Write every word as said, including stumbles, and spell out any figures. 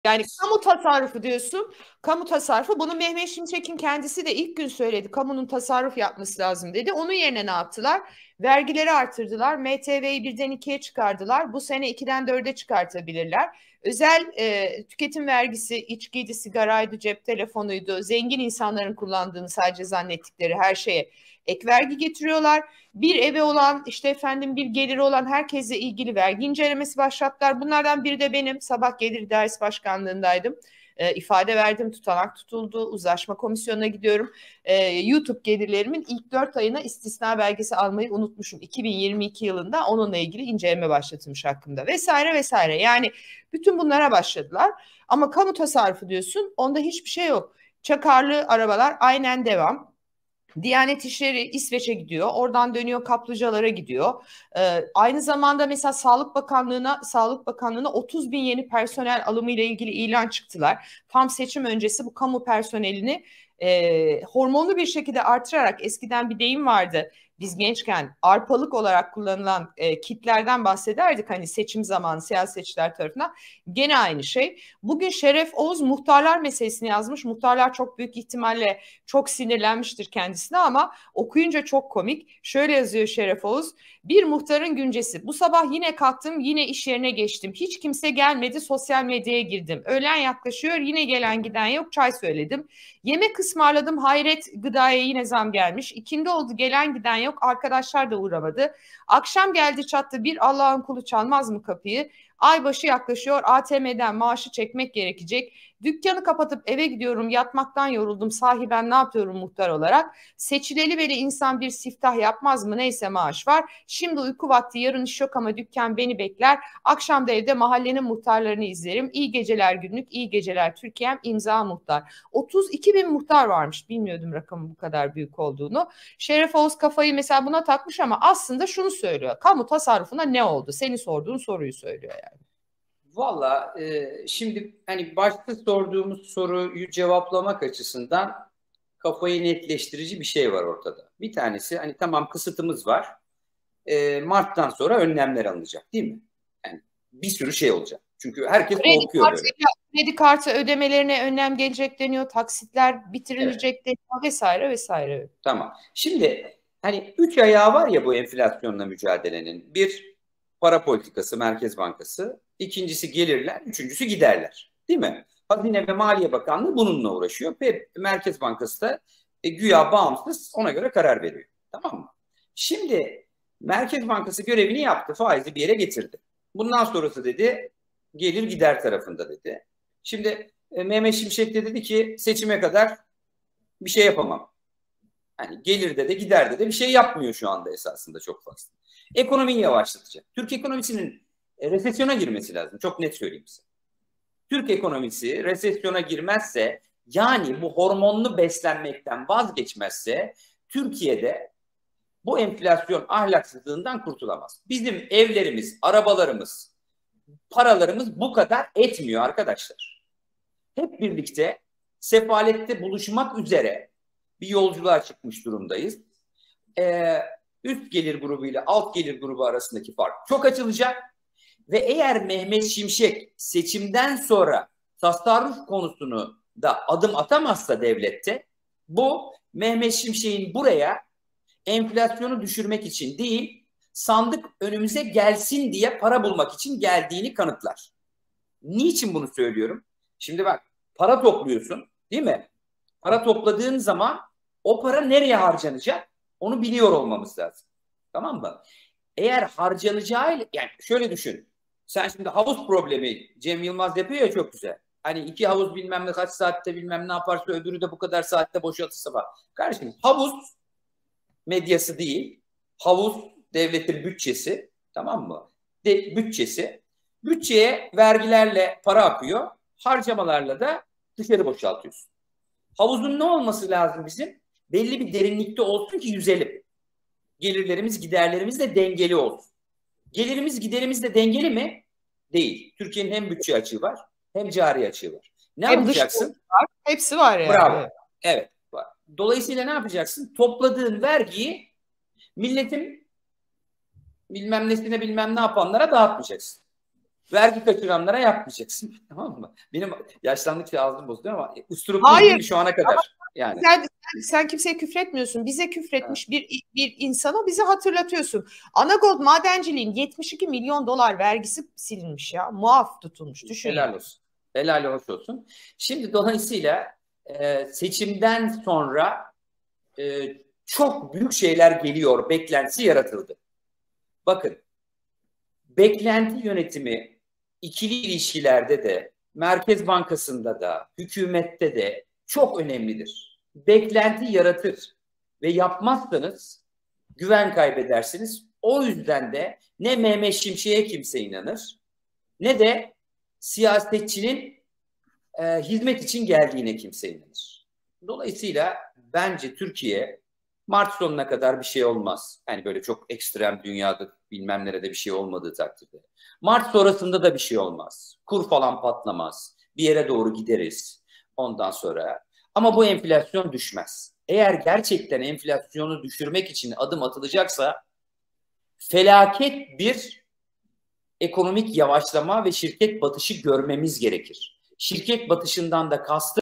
Yani kamu tasarrufu diyorsun. Kamu tasarrufu, bunu Mehmet Şimşek'in kendisi de ilk gün söyledi. Kamunun tasarruf yapması lazım dedi. Onun yerine ne yaptılar? Vergileri artırdılar. M T V'yi birden ikiye çıkardılar. Bu sene ikiden dörde çıkartabilirler. Özel e, tüketim vergisi, içkiydi, sigaraydı, cep telefonuydu. Zengin insanların kullandığını sadece zannettikleri her şeye ek vergi getiriyorlar. Bir evi olan, işte efendim bir geliri olan herkesle ilgili vergi incelemesi başlattılar. Bunlardan biri de benim. Sabah Gelir İdaresi Başkanlığındaydım. E, ifade verdim, tutanak tutuldu, uzlaşma komisyonuna gidiyorum. E, YouTube gelirlerimin ilk dört ayına istisna belgesi almayı unutmuşum. iki bin yirmi iki yılında onunla ilgili inceleme başlatılmış hakkında vesaire vesaire. Yani bütün bunlara başladılar. Ama kamu tasarrufu diyorsun, onda hiçbir şey yok. Çakarlı arabalar aynen devam. Diyanet İşleri İsveç'e gidiyor. Oradan dönüyor, kaplıcalara gidiyor. Ee, aynı zamanda mesela Sağlık Bakanlığı'na Sağlık Bakanlığı'na otuz bin yeni personel alımı ile ilgili ilan çıktılar. Tam seçim öncesi bu kamu personelini e, hormonlu bir şekilde artırarak, eskiden bir deyim vardı. Biz gençken arpalık olarak kullanılan e, kitlerden bahsederdik hani seçim zamanı siyasetçiler tarafından. Gene aynı şey. Bugün Şeref Oğuz muhtarlar meselesini yazmış. Muhtarlar çok büyük ihtimalle çok sinirlenmiştir kendisine ama okuyunca çok komik. Şöyle yazıyor Şeref Oğuz. Bir muhtarın güncesi. Bu sabah yine kalktım, yine iş yerine geçtim. Hiç kimse gelmedi, sosyal medyaya girdim. Öğlen yaklaşıyor, yine gelen giden yok, çay söyledim. Yemek ısmarladım, hayret, gıdaya yine zam gelmiş. İkindi oldu, gelen giden yok, arkadaşlar da uğramadı. Akşam geldi çattı, bir Allah'ın kulu çalmaz mı kapıyı? Aybaşı yaklaşıyor, A T M'den maaşı çekmek gerekecek. Dükkanı kapatıp eve gidiyorum, yatmaktan yoruldum. Sahi ben ne yapıyorum muhtar olarak? Seçileli beri insan bir siftah yapmaz mı? Neyse maaş var. Şimdi uyku vakti, yarın iş yok ama dükkan beni bekler. Akşam da evde mahallenin muhtarlarını izlerim. İyi geceler günlük, iyi geceler Türkiye'm, imza muhtar. otuz iki bin muhtar varmış. Bilmiyordum rakamın bu kadar büyük olduğunu. Şeref Oğuz kafayı mesela buna takmış ama aslında şunu söylüyor. Kamu tasarrufuna ne oldu? Senin sorduğun soruyu söylüyor yani. Valla e, şimdi hani başta sorduğumuz soruyu cevaplamak açısından kafayı netleştirici bir şey var ortada. Bir tanesi hani tamam kısıtımız var. E, Mart'tan sonra önlemler alınacak değil mi? Yani bir sürü şey olacak. Çünkü herkes Kredi korkuyor böyle. kartıyla, kredi kartı ödemelerine önlem gelecek deniyor. Taksitler Evet, bitirilecek deniyor vesaire vesaire. tamam. Şimdi hani üç ayağı var ya bu enflasyonla mücadelenin. Bir, para politikası, Merkez Bankası. İkincisi gelirler, üçüncüsü giderler. Değil mi? Hazine ve Maliye Bakanlığı bununla uğraşıyor. Ve Merkez Bankası da e, güya bağımsız ona göre karar veriyor. Tamam mı? Şimdi Merkez Bankası görevini yaptı. Faizi bir yere getirdi. Bundan sonrası dedi gelir gider tarafında dedi. Şimdi e, Mehmet Şimşek de dedi ki seçime kadar bir şey yapamam. Yani gelirde de giderde de bir şey yapmıyor şu anda esasında çok fazla. Ekonomiyi yavaşlatacak. Türk ekonomisinin e, resesyona girmesi lazım. Çok net söyleyeyim size. Türk ekonomisi resesyona girmezse, yani bu hormonlu beslenmekten vazgeçmezse Türkiye'de bu enflasyon ahlaksızlığından kurtulamaz. Bizim evlerimiz, arabalarımız, paralarımız bu kadar etmiyor arkadaşlar. Hep birlikte sefalette buluşmak üzere bir yolculuğa çıkmış durumdayız. Ee, üst gelir grubu ile alt gelir grubu arasındaki fark çok açılacak ve eğer Mehmet Şimşek seçimden sonra tasarruf konusunu da adım atamazsa devlette, bu Mehmet Şimşek'in buraya enflasyonu düşürmek için değil, sandık önümüze gelsin diye para bulmak için geldiğini kanıtlar. Niçin bunu söylüyorum? Şimdi bak, para topluyorsun değil mi? Para topladığın zaman o para nereye harcanacak onu biliyor olmamız lazım. Tamam mı? Eğer harcanacağı, yani şöyle düşün. Sen şimdi havuz problemi Cem Yılmaz yapıyor ya, çok güzel. Hani iki havuz bilmem ne kaç saatte bilmem ne yaparsa öbürü de bu kadar saatte boşaltırsa var. Kardeşim, havuz medyası değil. Havuz devletin bütçesi. Tamam mı? De, bütçesi. Bütçeye vergilerle para akıyor. Harcamalarla da dışarı boşaltıyorsun. Havuzun ne olması lazım bizim? Belli bir derinlikte olsun ki yüzelim. Gelirlerimiz giderlerimiz de dengeli olsun. Gelirimiz giderimiz de dengeli mi? Değil. Türkiye'nin hem bütçe açığı var hem cari açığı var. Ne Hem dış yapacaksın? var, hepsi var yani. Bravo. Evet. Evet. Dolayısıyla ne yapacaksın? Topladığın vergiyi milletin bilmem nesine bilmem ne yapanlara dağıtmayacaksın. Vergi kaçıranlara yapmayacaksın. Tamam mı? Benim yaşlandıkça ağzım bozuluyor ama usturuplu Hayır. değil şu ana kadar. Yani. Sen, sen kimseye küfretmiyorsun. Bize küfretmiş evet. bir bir insana bizi hatırlatıyorsun. Anagold madenciliğin yetmiş iki milyon dolar vergisi silinmiş ya. Muaf tutulmuş. Düşün. Helal yani. olsun. Helal hoş olsun. Şimdi dolayısıyla e, seçimden sonra e, çok büyük şeyler geliyor. Beklentisi yaratıldı. Bakın, beklenti yönetimi ikili ilişkilerde de, Merkez Bankası'nda da, hükümette de çok önemlidir. Beklenti yaratır ve yapmazsanız güven kaybedersiniz. O yüzden de ne Mehmet Şimşek'e kimse inanır, ne de siyasetçinin e, hizmet için geldiğine kimse inanır. Dolayısıyla bence Türkiye Mart sonuna kadar bir şey olmaz. Yani böyle çok ekstrem dünyada bilmem nerede bir şey olmadığı takdirde. Mart sonrasında da bir şey olmaz. Kur falan patlamaz. Bir yere doğru gideriz ondan sonra. Ama bu enflasyon düşmez. Eğer gerçekten enflasyonu düşürmek için adım atılacaksa felaket bir ekonomik yavaşlama ve şirket batışı görmemiz gerekir. Şirket batışından da kastım